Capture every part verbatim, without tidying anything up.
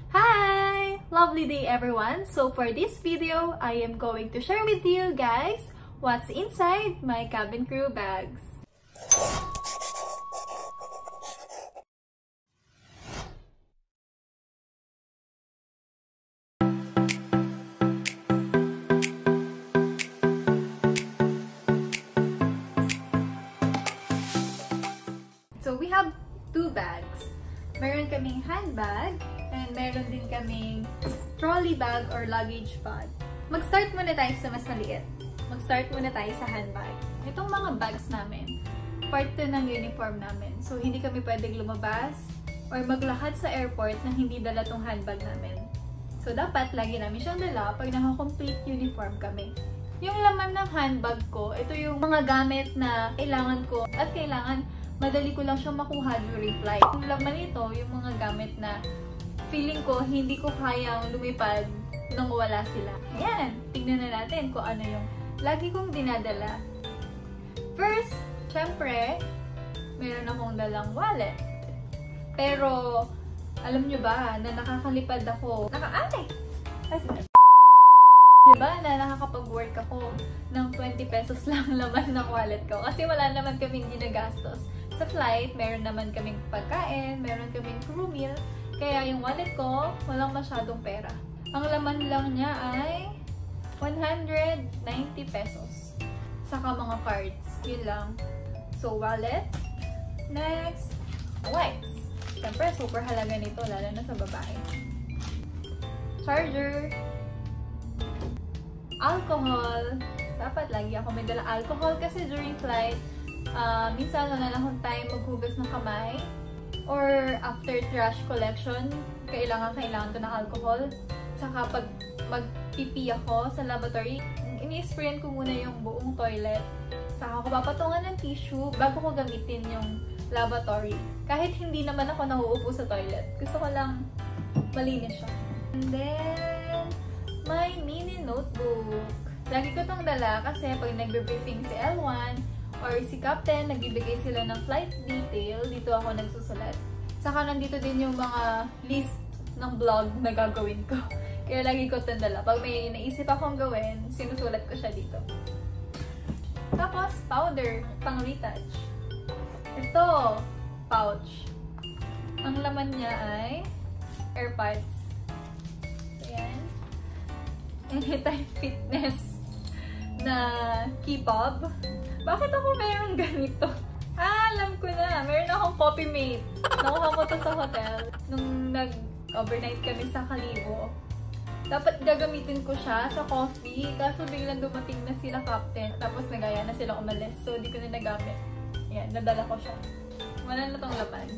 Hi! Lovely day everyone! So for this video, I am going to share with you guys what's inside my cabin crew bags. So we have two bags. Meron kaming handbag and meron din kaming trolley bag or luggage bag. Mag-start muna tayo sa mas maliit. Mag-start muna tayo sa handbag. Itong mga bags namin, part to ng uniform namin. So hindi kami pwedeng lumabas or maglakad sa airport na hindi dala tong handbag namin. So dapat lagi namin siyang dala pag naka-complete uniform kami. Yung laman ng handbag ko, ito yung mga gamit na kailangan ko at kailangan madali ko lang siyang makuha during flight. Yung laman nito, yung mga gamit na feeling ko hindi ko kayang lumipad nung wala sila. Ayan, tignan na natin kung ano yung lagi kong dinadala. First, syempre, meron akong dalang wallet. Pero, alam nyo ba na nakakalipad ako? Naka-ay! Diba na nakakapag-work ako ng twenty pesos lang laman ng wallet ko? Kasi wala naman kaming ginagastos. Sa flight, meron naman kaming pagkain, meron kaming crew meal, kaya yung wallet ko, walang masyadong pera. Ang laman lang niya ay one hundred ninety pesos. Saka mga cards, yun lang. So, wallet. Next, wipes. Siyempre, super halaga nito, lalo na sa babae. Charger. Alcohol. Dapat lagi ako may dala alcohol kasi during flight, Uh, minsan wala na akong time maghugas ng kamay or after trash collection, kailangan kailangan ko ng alcohol. Saka pag magpipi ako sa lavatory, ini-sprayan ko muna yung buong toilet. Saka ako papatungan ng tissue bago ko gamitin yung lavatory. Kahit hindi naman ako nauupo sa toilet. Gusto ko lang malinis siya. And then, my mini notebook. Lagi ko tong dala kasi pag nagbe-briefing si L one, or si Captain, nagbibigay sila ng flight detail, dito ako nagsusulat. Saka nandito din yung mga list ng vlog na gagawin ko. Kaya lagi ko tandala. Pag may naisip akong gawin, sinusulat ko siya dito. Tapos, powder, pang retouch. Ito, pouch. Ang laman niya ay AirPods. Ayan. Anytime Fitness na key fob. Bakit ako mayroong ganito? Ah, alam ko na. Meron akong Coffee Mate. Nakuha ko to sa hotel nung nag-overnight kami sa Kalibo. Dapat gagamitin ko siya sa coffee. Kaso biglang dumating na sila Captain. Tapos nagaya na sila umalis. So, di ko na nagamit. Ayan, nadala ko siya. Wala na tong laman.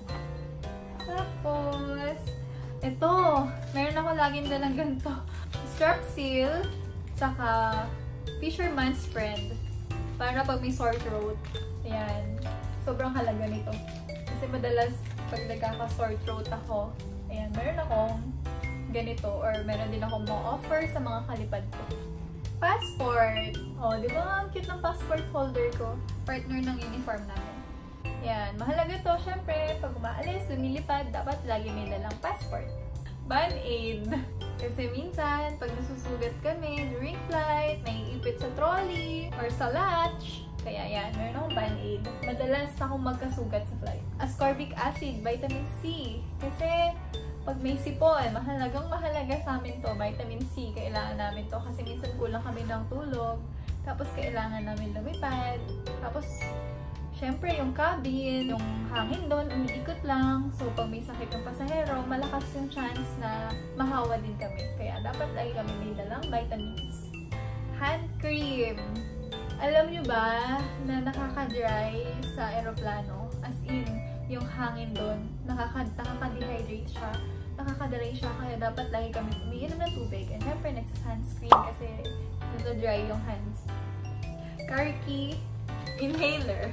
Tapos, ito. Meron ako laging dalang ganito. Strap seal. Saka, Fisherman's Friend. Para pag may sore throat. Ayan. Sobrang halaga nito. Kasi madalas pag nagkaka-sore throat ako, ayan, meron akong ganito or meron din akong ma-offer sa mga kalipad ko. Passport. O, di ba ang cute ng passport holder ko? Partner ng uniform namin. Ayan. Mahalaga to. Siyempre, pag umaalis, lumilipad, dapat lagi may dalang passport. Band-aid. Kasi minsan, pag nasusugat kami during flight, naiipit sa trolley or sa latch. Kaya yan, meron akong band-aid. Madalas akong magkasugat sa flight. Ascorbic acid, vitamin C. Kasi pag may sipon, mahalagang mahalaga sa amin to. Vitamin C, kailangan namin to. Kasi minsan kulang kami ng tulog. Tapos kailangan namin lumipad. Tapos, syempre, yung cabin, yung hangin doon, umiikot lang. So, pag may sakit ng pasahero, malakas yung chance na mahawa din kami. Kaya, dapat lagi kami may dalang vitamins. Hand cream. Alam nyo ba na nakaka-dry sa aeroplano? As in, yung hangin doon, nakaka-dehydrate siya. Nakaka-dry siya, kaya dapat lagi kami umiinom ng tubig. And syempre, nagsasunscreen kasi nag-dry yung hands. Car key, inhaler.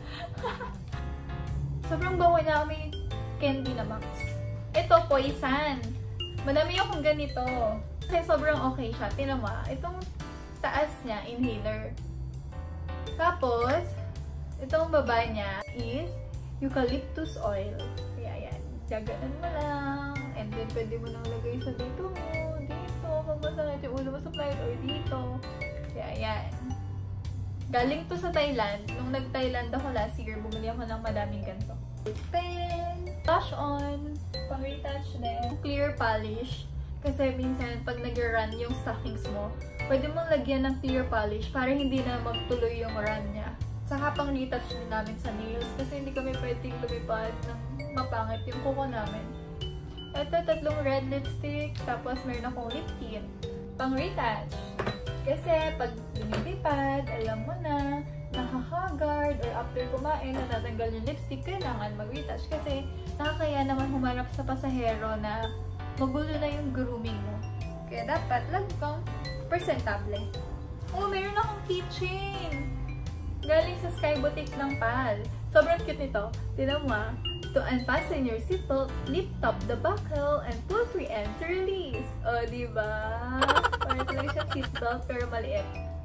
Sobrang bango niya, may candy na max. Ito, poison. Madami akong ganito. Kasi sobrang okay siya. Tingnan mo, itong taas niya, inhaler. Tapos, itong baba niya is eucalyptus oil. Kaya yan, gaganon mo lang. And And then, pwede mo nang lagay sa dito mo, dito, pag masakit yung ulo mo sa flight, or dito. Kaya, yan. Galing to sa Thailand. Nung nag-Thailand ako last year, bumili ako ng madaming ganito. Pen, blush on, pang-retouch din, clear polish. Kasi minsan, pag nag-run yung stockings mo, pwede mong lagyan ng clear polish para hindi na magtuloy yung run niya. Saka pang-retouch din namin sa nails kasi hindi kami pwedeng lumipad ng mapangit yung kuko namin. Ito, tatlong red lipstick, tapos meron akong lip tint. Pang-retouch. Kasi pag lumipad, alam mo na, nakaka-guard or after kumain, natatanggal yung lipstick, kailangan mag-retouch kasi nakakaya naman humarap sa pasahero na magulo na yung grooming mo. Kaya dapat lang kang presentable. Oh, meron akong keychain! Galing sa Sky Boutique ng P A L. Sobrang cute nito. Tignan mo ah. To unfasten your seatbelt, lift up the buckle, and pull free and to release. O, oh, diba? Parang talaga siya seatbelt pero maliit.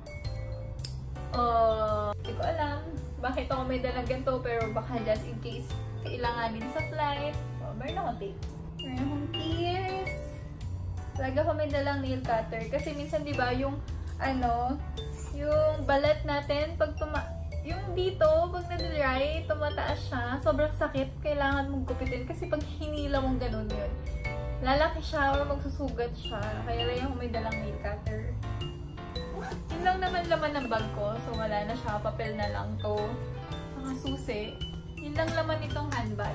Oh, hindi ko alam bakit ako may dalang ganito pero baka just in case kailanganin sa flight. Oh, meron akong tape. Meron akong keys. Talaga ko may dalang nail cutter. Kasi minsan diba yung ano, yung balat natin pag tuma... Yung dito, pag na-dry, tumataas siya. Sobrang sakit. Kailangan mong gupitin. Kasi pag hinila mong ganun yun, lalaki siya or magsusugat siya. Kaya lang yung may dalang nail cutter. Yun lang naman laman ng bag ko. So, wala na siya. Papel na lang to. Saka susi. Yun lang laman itong handbag.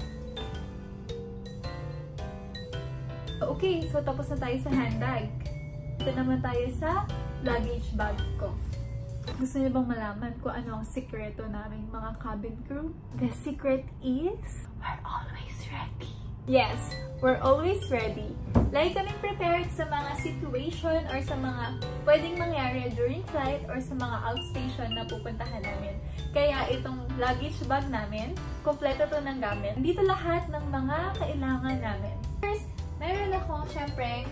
Okay, so tapos na tayo sa handbag. Ito naman tayo sa luggage bag ko. Gusto niyo bang malaman kung ano ang sikreto naming mga cabin crew? The secret is, we're always ready. Yes, we're always ready. Lagi kaming prepared sa mga situation or sa mga pwedeng mangyari during flight or sa mga outstation na pupuntahan namin. Kaya itong luggage bag namin, kompleto to ng gamit. Dito lahat ng mga kailangan namin. First, meron akong syempre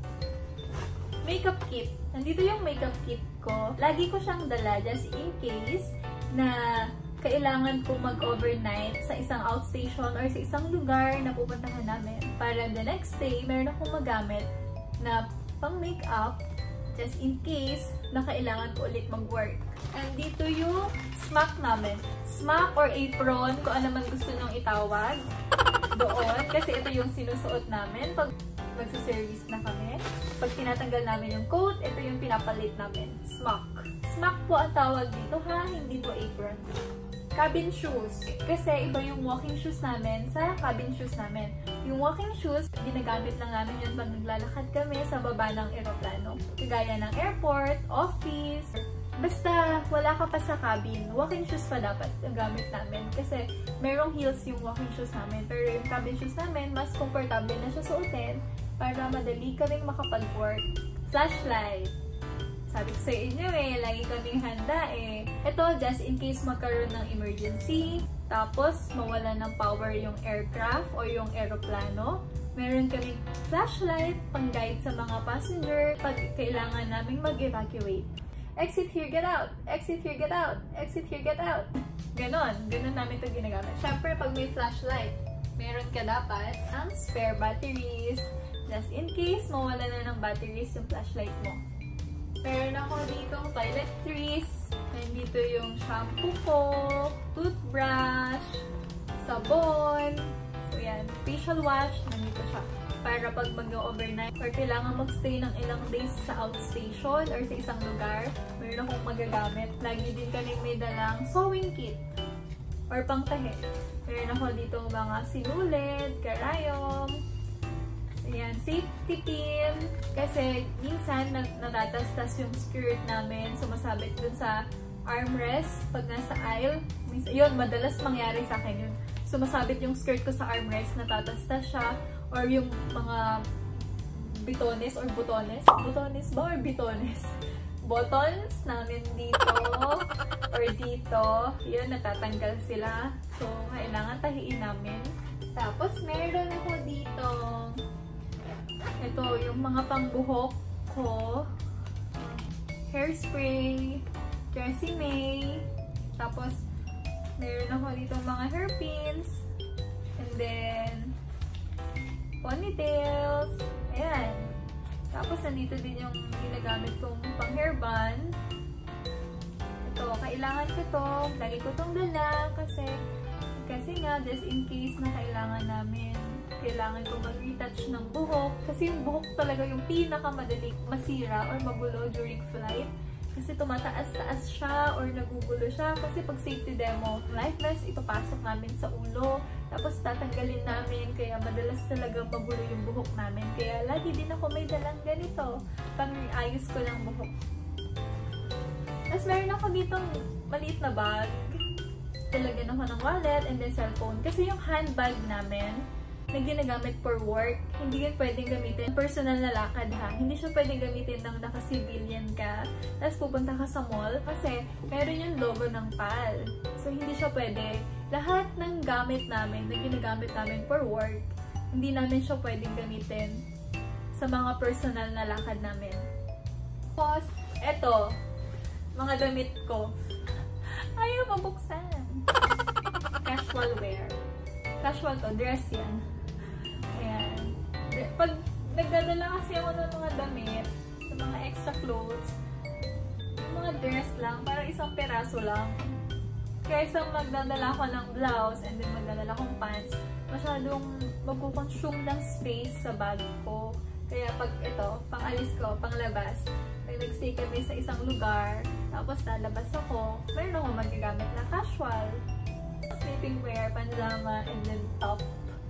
makeup kit. Nandito yung makeup kit ko. Lagi ko siyang dala just in case na kailangan ko mag-overnight sa isang outstation or sa isang lugar na pupuntahan namin. Para the next day, meron akong magamit na pang makeup just in case na kailangan ko ulit mag-work. And dito yung smock namin. Smock or apron, kung ano man gusto nyo itawag doon. Kasi ito yung sinusuot namin pag magsa-service na kami. Pag tinatanggal namin yung coat, ito yung pinapalit namin. Smock. Smock po ang tawag dito ha, hindi po apron. Cabin shoes. Kasi iba yung walking shoes namin sa cabin shoes namin. Yung walking shoes, ginagamit lang namin yun pag naglalakad kami sa baba ng aeroplano. Kagaya ng airport, office, basta wala ka pa sa cabin, walking shoes pa dapat ang gamit namin. Kasi merong heels yung walking shoes namin. Pero yung cabin shoes namin, mas komportable na siya suotin para madali ka rin makapag-work. Flashlight. Sabi ko sa inyo eh, lagi kaming handa eh. Ito, just in case magkaroon ng emergency, tapos mawala ng power yung aircraft o yung aeroplano. Meron kaming flashlight pang-guide sa mga passenger pag kailangan naming mag-evacuate. Exit here, get out! Exit here, get out! Exit here, get out! Ganon. Ganon namin ito ginagamit. Siyempre, pag may flashlight, meron ka dapat ang spare batteries. Just in case, mawala na ng batteries yung flashlight mo. Meron ako dito toiletries. Nandito yung shampoo ko, toothbrush, sabon. So yan, facial wash. Nandito siya. Para pag mag-overnight or kailangan magstay ng ilang days sa outstation or sa isang lugar, meron akong magagamit. Lagi din kami may dalang sewing kit or pangtahi. Meron ako dito mga sinulid, karayom, ayan, safety pin. Kasi minsan natatastas yung skirt namin, sumasabit dun sa armrest pag nasa aisle. Minsan, yun, madalas mangyari sa akin yun. Sumasabit yung skirt ko sa armrest, natatastas siya. Or yung mga bitones or butones. Butones ba or bitones? Buttons namin dito or dito. Yun, natatanggal sila. So, kailangan tahiin namin. Tapos, meron ako dito. Ito, yung mga pangbuhok ko. Hairspray. Tresemme. Tapos, meron ako dito mga hairpins. And then, ponytails. Ayan. Tapos, nandito din yung ginagamit kong pang hairband. Ito, kailangan ko to. Lagi ko tong dala kasi kasi nga, just in case na kailangan namin, kailangan ko mag-retouch ng buhok. Kasi yung buhok talaga yung pinakamadali masira or magulo during flight. Kasi tumataas-taas siya or nagugulo siya. Kasi pag safety demo, life vest, ipapasok namin sa ulo. Tapos tatanggalin namin. Kaya madalas talaga magulo yung buhok namin. Kaya lagi din ako may dalang ganito. Pang-ayos ko lang buhok. Tapos meron ako ditong maliit na bag. Talagyan ako ng wallet and then cellphone. Kasi yung handbag namin, na ginagamit for work, hindi yan pwedeng gamitin personal na lakad ha. Hindi siya pwedeng gamitin ng naka-civilian ka, tapos pupunta ka sa mall, kasi meron yung logo ng P A L. So, hindi siya pwede. Lahat ng gamit namin, na ginagamit namin for work, hindi namin siya pwedeng gamitin sa mga personal na lakad namin. Tapos, eto, mga damit ko. Ayaw mabuksan. Casual wear. Casual to, dress yan. Ayan. Pag nagdadala kasi ako ng mga damit, sa mga extra clothes, yung mga dress lang, parang isang peraso lang. Kaysa magdadala ako ng blouse and then magdadala akong pants, masyadong magkukonsume ng space sa bag ko. Kaya pag ito, pang-alis ko, panglabas, pag nag-stay kami sa isang lugar, tapos lalabas ako, meron ako magagamit na casual. Sleeping wear, panjama, and then top.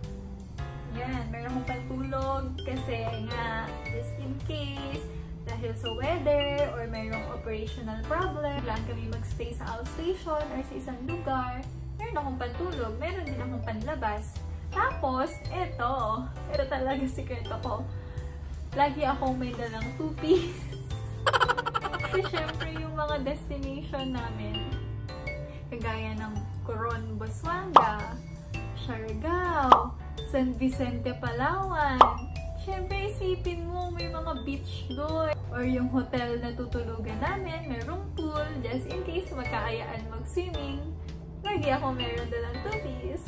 Yan, meron akong pantulog kasi nga, just in case, dahil sa weather or mayroong operational problem, kailangan kami magstay sa outstation or sa isang lugar, meron akong pantulog, meron din akong panlabas. Tapos, eto, eto talaga sikreto ko. Lagi akong may dalang two-piece. Kasi syempre yung mga destination namin, kagaya ng Coron, Busuanga, Siargao, San Vicente, Palawan. Siyempre, isipin mo, may mga beach doon. Or yung hotel na tutulugan namin, merong pool, just in case magkaayaan mag-swimming. Lagi ako meron dalang two-piece.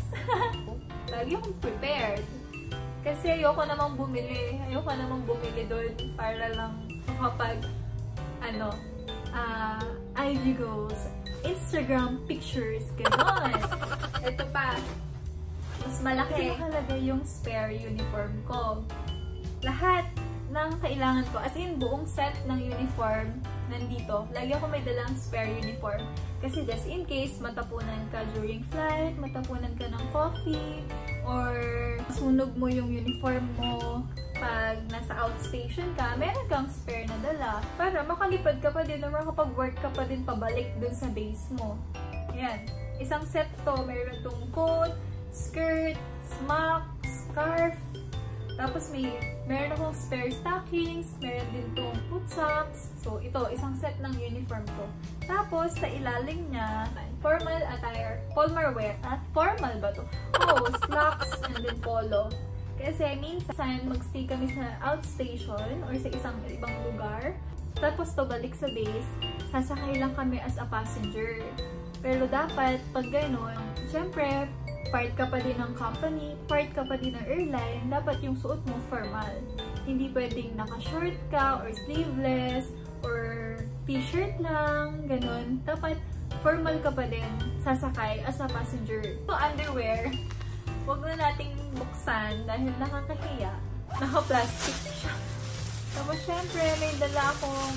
Lagi akong prepared. Kasi ayoko namang bumili. Ayoko namang bumili doon para lang kapag, ano, uh, I G goals, Instagram pictures, gano'n. Ito pa, mas malaki halaga yung spare uniform ko. Lahat ng kailangan ko, as in buong set ng uniform nandito. Lagi ako may dalang spare uniform. Kasi just in case, matapunan ka during flight, matapunan ka ng coffee, or sunog mo yung uniform mo pag nasa outstation ka, meron kang spare na dala para makalipad ka pa din or makapag-work ka pa din pabalik dun sa base mo. Ayan. Isang set to, meron tong coat, skirt, smock, scarf, tapos may meron akong spare stockings, meron din tong foot socks. So, ito, isang set ng uniform ko. Tapos, sa ilalim niya, formal attire, formal wear, at formal ba to? Oh, slacks and then polo. Kasi minsan, mag-stay kami sa outstation or sa isang ibang lugar. Tapos, pabalik sa base, sasakay lang kami as a passenger. Pero dapat, pag gano'n, syempre, part ka pa din ng company, part ka pa din ng airline, dapat yung suot mo formal. Hindi pwedeng naka-short ka or sleeveless or t-shirt lang, ganun. Dapat formal ka pa din sasakay as a passenger. So, underwear, huwag na nating buksan dahil nakakahiya. Naka-plastic siya. Tapos, syempre, may dala akong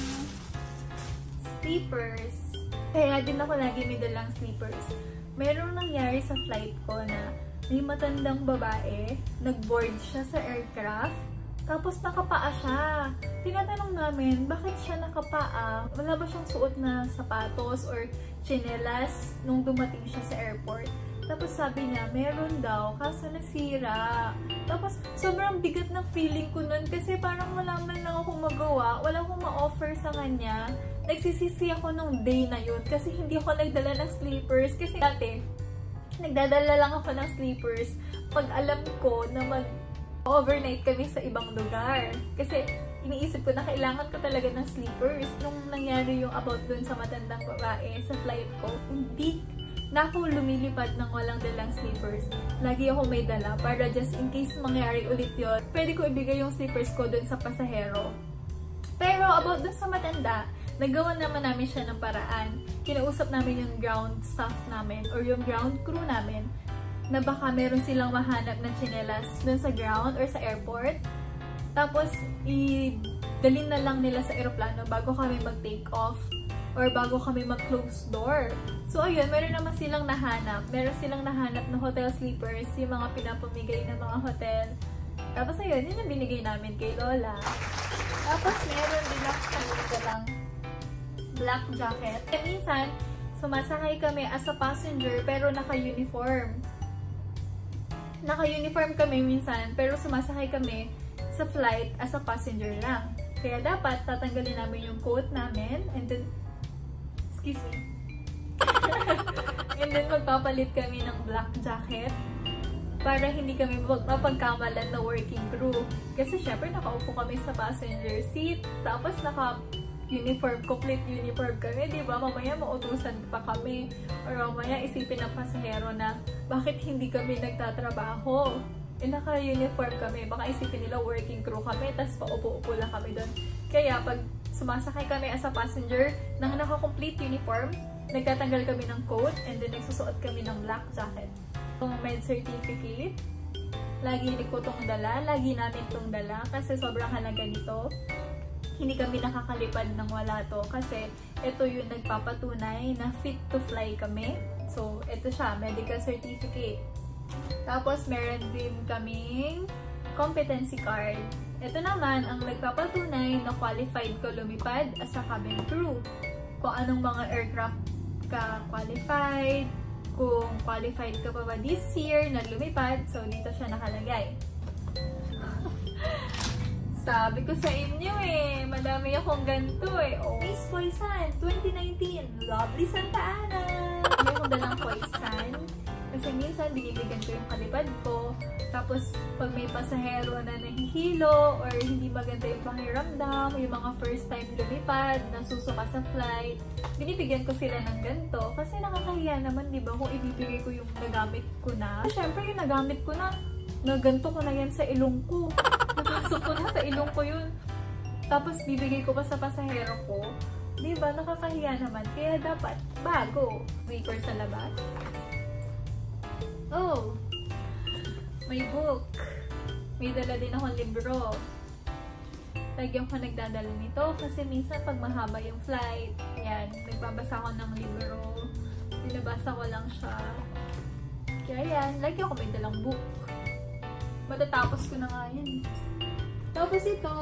sleepers. Kaya din ako lagi may dalang sleepers. Merong nangyari sa flight ko na may matandang babae, nag-board siya sa aircraft, tapos nakapaa siya. Tinatanong namin, bakit siya nakapaa? Wala ba siyang suot na sapatos or tsinelas nung dumating siya sa airport? Tapos sabi niya, meron daw, kaso nasira. Tapos sobrang bigat na feeling ko nun kasi parang wala man lang akong magawa, wala akong ma-offer sa kanya. Nagsisisi ako nung day na yun kasi hindi ako nagdala ng sleepers. Kasi dati, nagdadala lang ako ng sleepers pag alam ko na mag-overnight kami sa ibang lugar. Kasi iniisip ko na kailangan ko talaga ng sleepers. Nung nangyari yung about dun sa matandang babae sa flight ko, hindi, na ako lumilipad ng walang dalang slippers. Lagi ako may dala para just in case mangyari ulit yun, pwede ko ibigay yung slippers ko dun sa pasahero. Pero about dun sa matanda, nagawa naman namin siya ng paraan. Kinausap namin yung ground staff namin or yung ground crew namin na baka meron silang mahanap ng tsinelas dun sa ground or sa airport. Tapos, i-dalin na lang nila sa aeroplano bago kami mag-take off or bago kami mag-close door. So, ayun, meron naman silang nahanap. Meron silang nahanap na hotel sleepers, yung mga pinapamigay ng mga hotel. Tapos, ayun, yun yung binigay namin kay Lola. Tapos, meron din ako kanina lang black jacket. E, minsan, sumasakay kami as a passenger pero naka-uniform. Naka-uniform kami minsan pero sumasakay kami sa flight as a passenger lang. Kaya dapat tatanggalin namin yung coat namin and then excuse me. And then magpapalit kami ng black jacket para hindi kami mapagkamalan na working crew. Kasi syempre nakaupo kami sa passenger seat tapos naka uniform, complete uniform kami, di ba? Mamaya mautusan pa kami or mamaya isipin ng pasahero na bakit hindi kami nagtatrabaho. Eh, naka-uniform kami. Baka isipin nila working crew kami tapos paupo-upo lang kami doon. Kaya pag sumasakay kami as a passenger nang naka-complete uniform, nagtatanggal kami ng coat and then nagsusuot kami ng black jacket. Yung med certificate, lagi ko itong dala. Lagi namin itong dala kasi sobrang halaga nito. Hindi kami nakakalipad ng wala to kasi ito yung nagpapatunay na fit to fly kami. So, ito siya, medical certificate. Tapos, meron din kaming competency card. Ito naman ang nagpapatunay na qualified ko lumipad as a cabin crew. Kung anong mga aircraft ka qualified, kung qualified ka pa ba this year na lumipad, so dito siya nakalagay. Sabi ko sa inyo eh, madami akong ganito eh. Oh, Miss Poisan, twenty nineteen, lovely Santa Ana! Hindi akong dalang Poisan. Kasi minsan binibigyan ko yung kalipad ko. Tapos pag may pasahero na nahihilo or hindi maganda yung pakiramdam, yung mga first time lumipad, nasusuka sa flight, binibigyan ko sila ng ganito. Kasi nakakahiya naman, di ba, kung ibibigay ko yung nagamit ko na. Siyempre yung nagamit ko na, na ganito ko na yan sa ilong ko. Napasok ko na sa ilong ko yun. Tapos bibigay ko pa sa pasahero ko. Diba? Nakakahiya naman. Kaya dapat bago. Zipper sa labas. Oh! May book. May dala din akong libro. Lagi ako nagdadala nito kasi minsan pag mahaba yung flight, ayan, nagbabasa ako ng libro. Binabasa ko lang siya. Kaya yan, lagi ako may dalang book. Matatapos ko na nga yan. Tapos ito,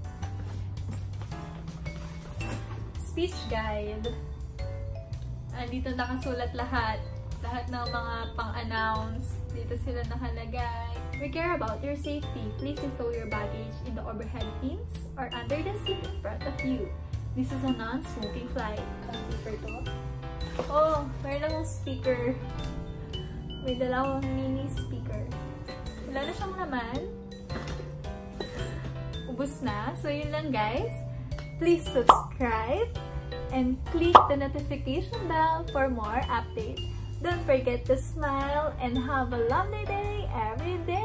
speech guide. Andito nakasulat lahat. Lahat ng mga pang-announce. Dito sila nakalagay. We care about your safety. Please stow your baggage in the overhead bins or under the seat in front of you. This is a non-smoking flight. Ang zipper to. Oh, mayroon akong speaker. May dala akong mini speaker. Wala na siyang laman. Ubus na. So, yun lang guys. Please subscribe and click the notification bell for more updates. Don't forget to smile and have a lovely day every day.